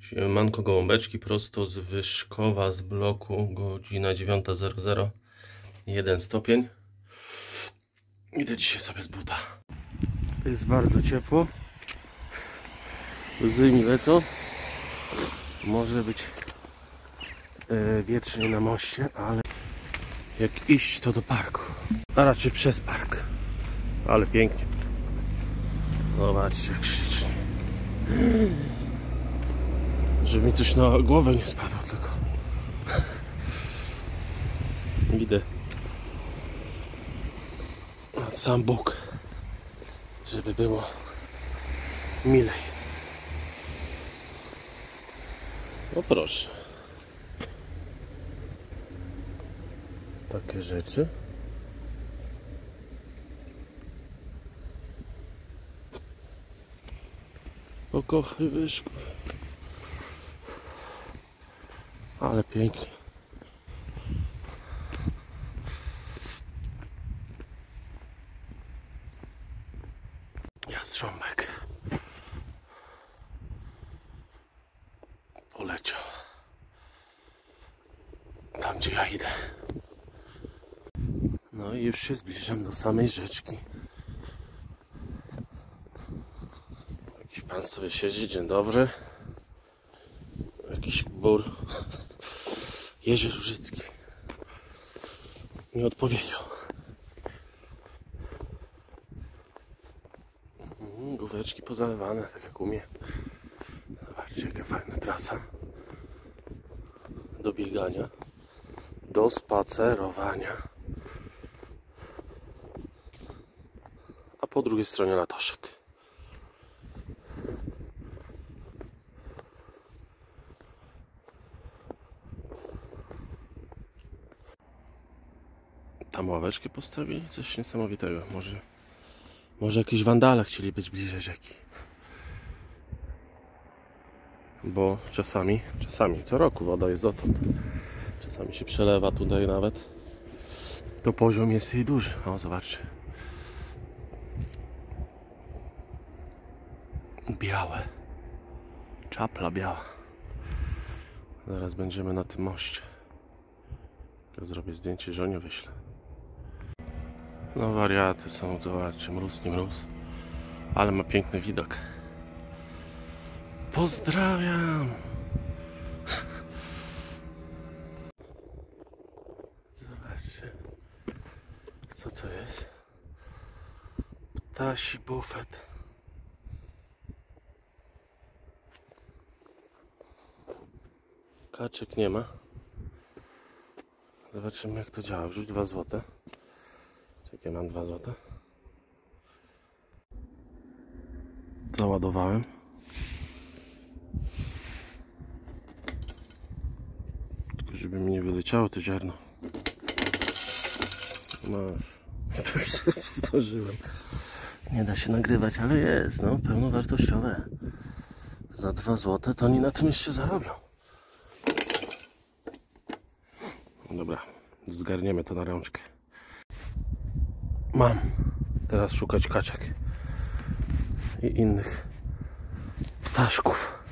Manko gołąbeczki prosto z Wyszkowa, z bloku, godzina 9:00, 1 stopień. Idę dzisiaj sobie z buta. Jest bardzo ciepło. Łzy mi lecą. Może być wietrznie na moście, ale jak iść, to do parku, a raczej przez park. Ale pięknie. Zobaczcie, jak ślicznie. Żeby mi coś na głowę nie spadło tylko. Idę nad sam Bóg, żeby było milej. No proszę. Takie rzeczy. Pokochy Wyszków. Ale pięknie. Jastrząbek poleciał tam, gdzie ja idę. No i już się zbliżam do samej rzeczki. Jakiś pan sobie siedzi, dzień dobry. Jakiś bór. Jerzy Różycki mi odpowiedział. Główeczki pozalewane, tak jak umie. Zobaczcie, jaka fajna trasa do biegania, do spacerowania, a po drugiej stronie latoszek. Tam ławeczki postawili, coś niesamowitego. Może jakieś wandale chcieli być bliżej rzeki. Bo czasami, co roku woda jest dotąd. Czasami się przelewa tutaj nawet. To poziom jest jej duży. O, zobaczcie. Białe. Czapla biała. Zaraz będziemy na tym moście. Ja zrobię zdjęcie, żonie wyślę. No wariaty są, zobaczcie, mróz, nie mróz. Ale ma piękny widok. Pozdrawiam! Zobaczcie, co to jest? Ptasi bufet. Kaczek nie ma. Zobaczymy, jak to działa. Wrzuć 2 złote. Czekaj, mam 2 złote. Załadowałem. Tylko żeby mi nie wyleciało to ziarno. Masz. Już zdążyłem. Nie da się nagrywać, ale jest, no, pełnowartościowe. Za 2 złote to oni na tym jeszcze zarobią. Dobra, zgarniemy to na rączkę. Mam. Teraz szukać kaczek i innych ptaszków.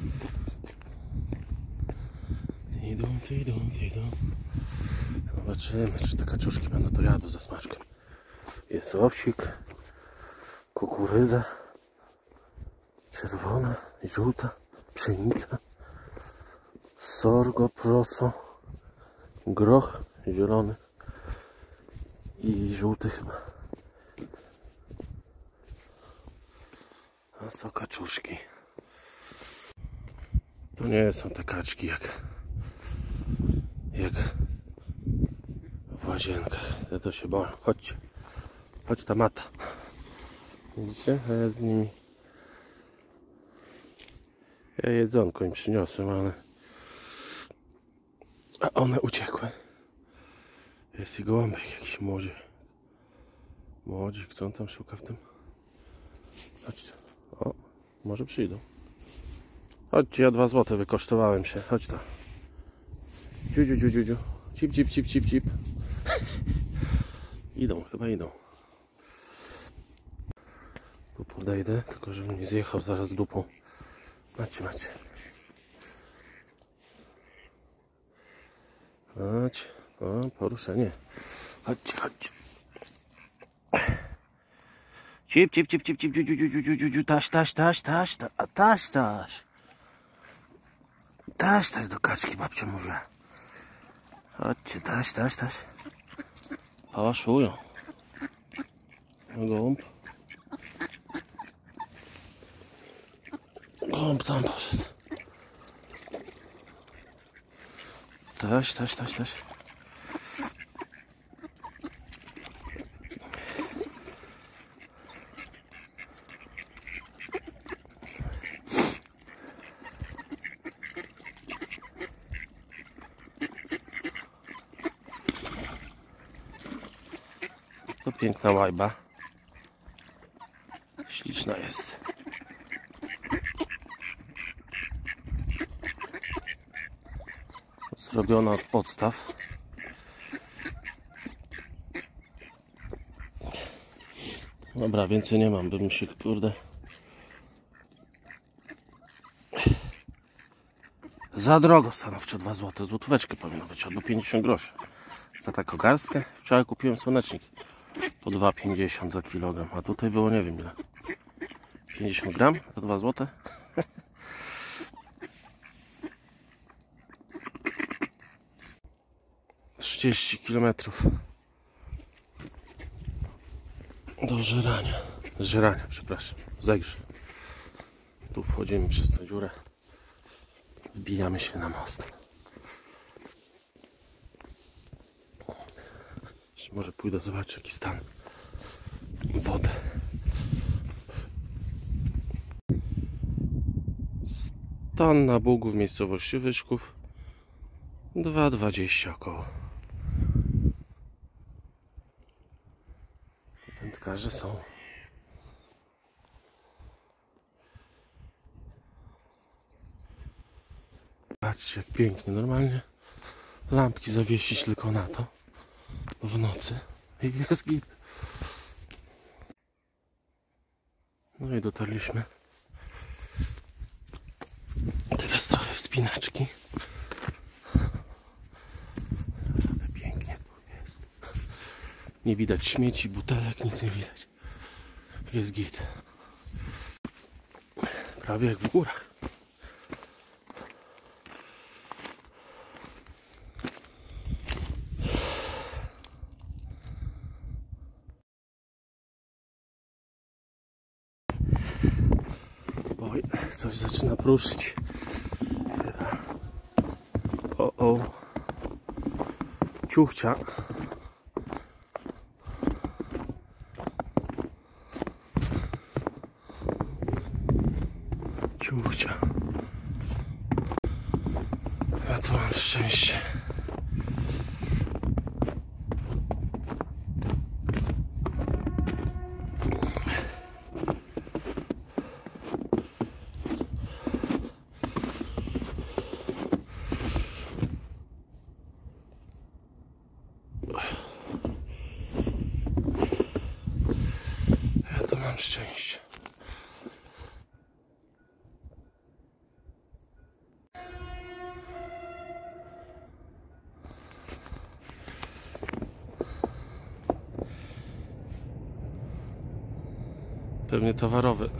Idą. Zobaczymy, czy te kaczuszki będą to jadły ze smaczkiem. Jest owsik, kukurydza, czerwona, żółta, pszenica, sorgo, proso, groch zielony i żółty chyba. A są kaczuszki. To nie są te kaczki jak w łazienkach. To się boją. Chodźcie. Chodź ta mata. Widzicie? A ja z nimi. Ja jedzonko im przyniosłem, ale a one uciekły. Jest i gołąbek jakiś młodzi. Kto on tam szuka w tym? Chodźcie. O, może przyjdą. Chodźcie, ja 2 złote wykosztowałem się. Chodź tam. Dziu. Cip. Idą, chyba idą. Tu podejdę, tylko żebym nie zjechał zaraz dupą. Macie. Chodź. O, poruszenie. Chodźcie, chodźcie. Cip, cip, cip, cip, cip, ciu, ciu, ciu, ciu, ciu, ciu, taś, taś, taś, taś, taś, taś. Taś, taś do kaczki, babcia mówiła. Chodźcie, taś, taś, taś. Pałaszują. Gołąb. Gołąb tam poszedł. Taś, taś, taś, taś. To piękna łajba. Śliczna jest. Zrobiona od podstaw. Dobra, więcej nie mam, bym się, kurde... Za drogo stanowczo 2 zł. Złotóweczkę powinno być, albo 50 groszy. Za taką garstkę. Wczoraj kupiłem słonecznik po 2,50 za kilogram, a tutaj było nie wiem ile. 50 gram za 2 zł. 30 km do żerania, przepraszam, Zegrze. Tu wchodzimy przez tę dziurę, wbijamy się na most. Może pójdę zobaczyć jaki stan wody. Stan na Bugu w miejscowości Wyszków 2,20 około. Wędkarze są. Patrzcie jak pięknie, normalnie lampki zawiesić tylko na to w nocy i jest git. No i dotarliśmy. Teraz trochę wspinaczki. Pięknie tu jest. Nie widać śmieci, butelek, nic nie widać. Jest git. Prawie jak w górach. Oj, coś zaczyna pruszyć. O. Ciuchcia. Ciuchcia. Ja tu mam szczęście. Mam szczęście. Pewnie towarowy.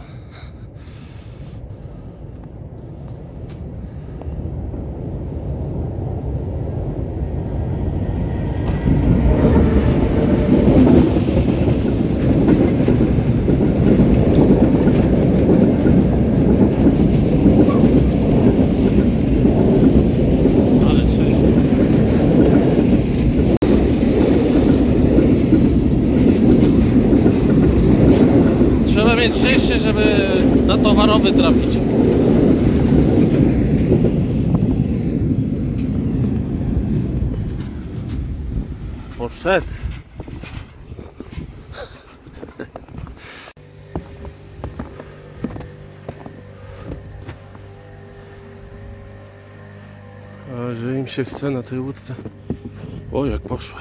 Trzeba mieć szczęście, żeby na towarowy trafić. Poszedł. A że im się chce na tej łódce. O, jak poszła.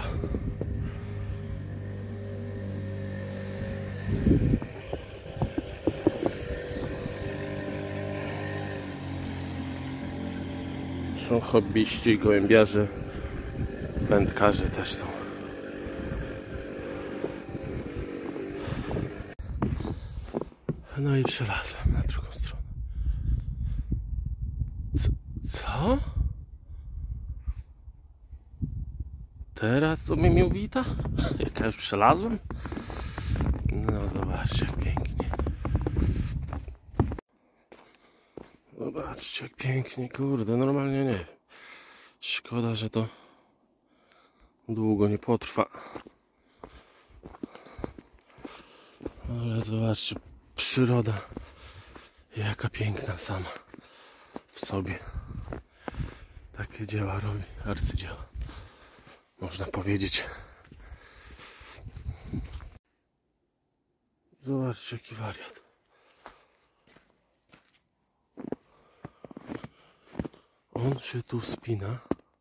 Są hobbyści, gołębiarze Wędkarze też są. No i przelazłem na drugą stronę. Co? Teraz co mi wita? Jak ja już przelazłem? No zobaczcie jak pięknie. Zobaczcie jak pięknie, kurde, normalnie nie. Szkoda, że to długo nie potrwa. Ale zobaczcie, przyroda jaka piękna sama w sobie. Takie dzieła robi, arcydzieła. Można powiedzieć. Zobaczcie jaki wariat. On się tu wspina.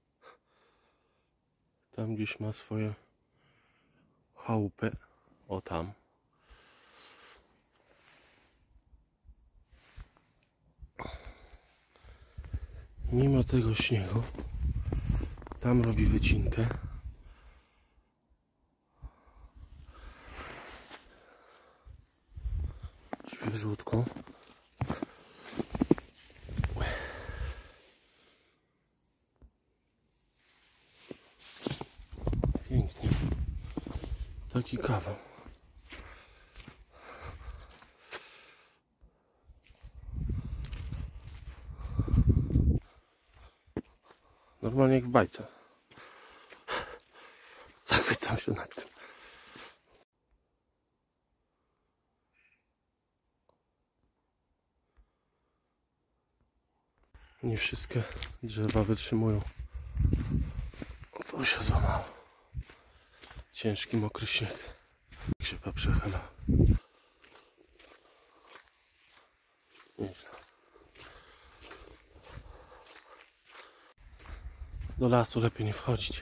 Tam gdzieś ma swoje chałupę. O tam. Mimo tego śniegu tam robi wycinkę. Świeżutką. Pięknie. Taki kawał. Normalnie jak w bajce. Zachwycam się nad tym. Nie wszystkie drzewa wytrzymują. O, to się złamało. Ciężki, mokry śnieg. Się poprzechyla. Nieźle. Do lasu lepiej nie wchodzić.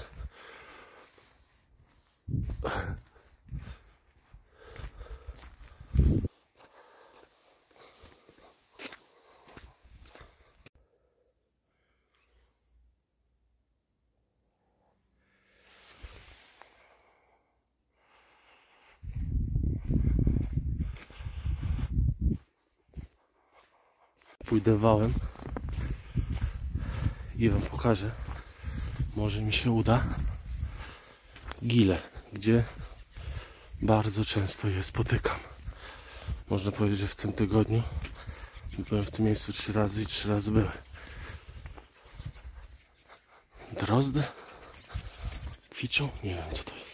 Pójdę wałem i wam pokażę, może mi się uda, Gile, gdzie bardzo często je spotykam. Można powiedzieć, że w tym tygodniu byłem w tym miejscu 3 razy i 3 razy były. Drozdy kwiczą? Nie wiem co to jest.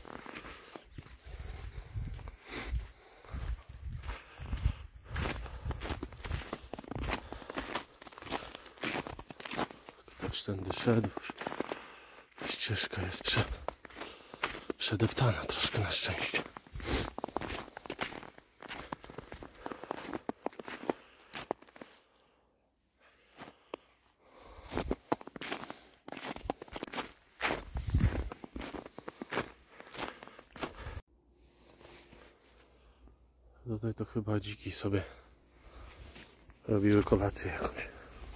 Ktoś tędy szedł. Ścieżka jest przedeptana troszkę na szczęście. Tutaj to chyba dziki sobie robiły kolację jakąś.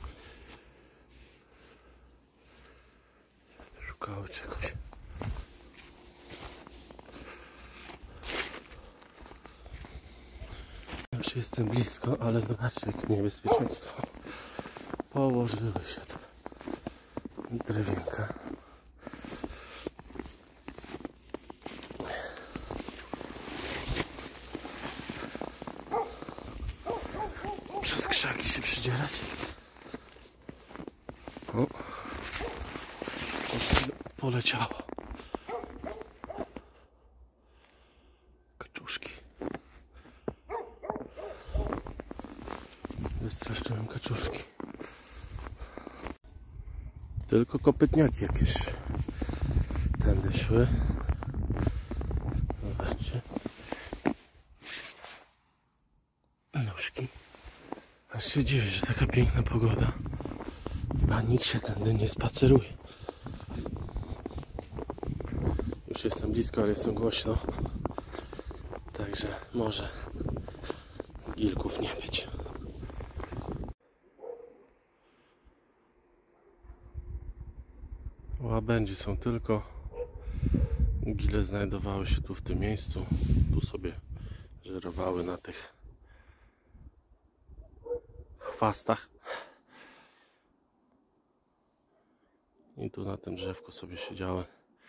Szukały czegoś. Już jestem blisko, ale zobaczcie jakie niebezpieczeństwo. Położyły się tu drewienka. Przez krzaki się przydzierać. O. Poleciało. Kaczuszki. Wystraszyłem kaczuszki. Tylko kopytniaki jakieś tędy szły. Zobaczcie. Nóżki. Aż się dziwię, że taka piękna pogoda, a nikt się tędy nie spaceruje. Już jestem blisko, ale jestem głośno. Także może gilków nie być. Łabędzie są tylko. Gile znajdowały się tu w tym miejscu. Tu sobie żerowały na tych chwastach. I tu na tym drzewku sobie siedziały.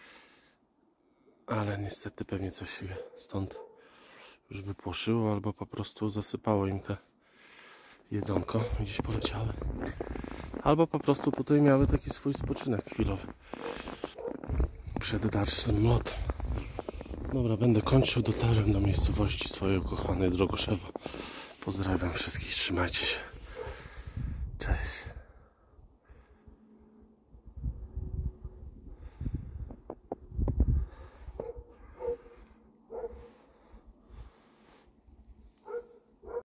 Ale niestety pewnie coś się stąd już wypłoszyło, albo po prostu zasypało im te jedzonko i gdzieś poleciały. Albo po prostu tutaj miały taki swój spoczynek chwilowy przed dalszym lotem. Dobra, będę kończył. Dotarłem do miejscowości swojej ukochanej Drogoszewo. Pozdrawiam wszystkich, trzymajcie się.